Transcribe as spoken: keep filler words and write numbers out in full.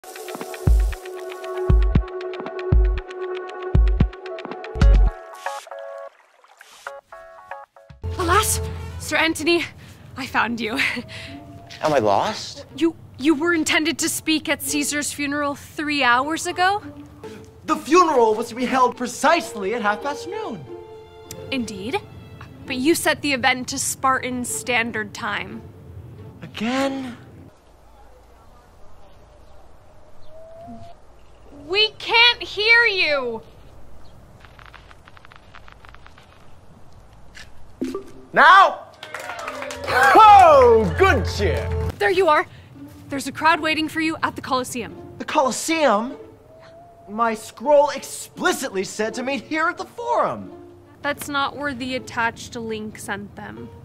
Alas, Sir Anthony, I found you. Am I lost? You you were intended to speak at Caesar's funeral three hours ago? The funeral was to be held precisely at half past noon. Indeed. But you set the event to Spartan Standard Time. Again? We can't hear you! Now? Oh, good cheer. There you are. There's a crowd waiting for you at the Colosseum. The Colosseum? My scroll explicitly said to meet here at the Forum. That's not where the attached link sent them.